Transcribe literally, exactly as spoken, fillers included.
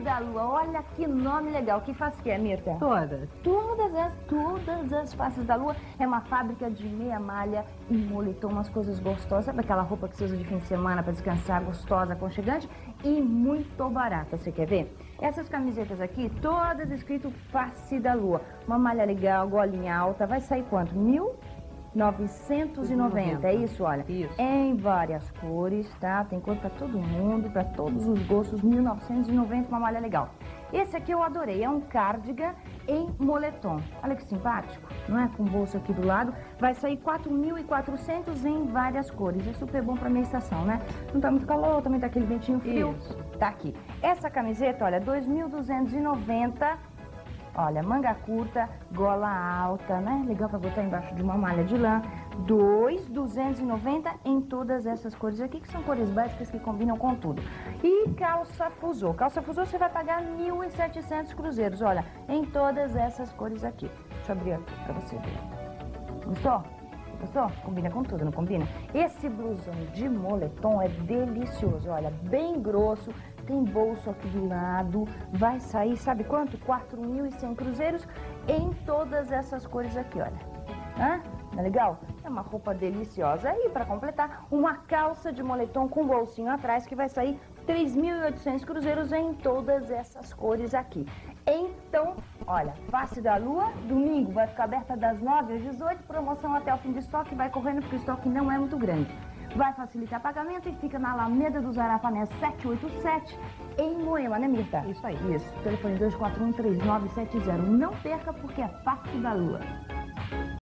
da Lua. Olha que nome legal. Que face que é, Mirta? Todas. Todas as, todas as faces da Lua. É uma fábrica de meia malha e moletom, umas coisas gostosas. Sabe aquela roupa que você usa de fim de semana para descansar, gostosa, aconchegante e muito barata. Você quer ver? Essas camisetas aqui, todas escrito face da Lua. Uma malha legal, golinha alta. Vai sair quanto? Mil? novecentos e noventa, é isso, olha? Isso. Em várias cores, tá? Tem cor pra todo mundo, pra todos os gostos, mil novecentos e noventa, uma malha legal. Esse aqui eu adorei, é um cardigan em moletom. Olha que simpático, não é? Com bolso aqui do lado. Vai sair quatro mil e quatrocentos em várias cores. É super bom pra minha estação, né? Não tá muito calor, também tá aquele ventinho frio. Isso. Tá aqui. Essa camiseta, olha, dois mil duzentos e noventa. Olha, manga curta, gola alta, né? Legal pra botar embaixo de uma malha de lã. dois mil duzentos e noventa em todas essas cores aqui, que são cores básicas que combinam com tudo. E calça fusô. Calça fusô você vai pagar mil e setecentos cruzeiros, olha, em todas essas cores aqui. Deixa eu abrir aqui pra você ver. Gostou? Gostou? Combina com tudo, não combina? Esse blusão de moletom é delicioso, olha, bem grosso. Tem bolso aqui do lado, vai sair, sabe quanto? quatro mil e cem cruzeiros em todas essas cores aqui, olha. Hã? Não é legal? É uma roupa deliciosa. E para completar, uma calça de moletom com bolsinho atrás que vai sair três mil e oitocentos cruzeiros em todas essas cores aqui. Então, olha, face da Lua, domingo vai ficar aberta das nove às dezoito, promoção até o fim do estoque, vai correndo porque o estoque não é muito grande. Vai facilitar pagamento e fica na Alameda do Zarapané setecentos e oitenta e sete, em Moema, né, Mirta? Isso aí. Isso. Telefone dois quatro um, três nove sete zero. Não perca porque é face da Lua.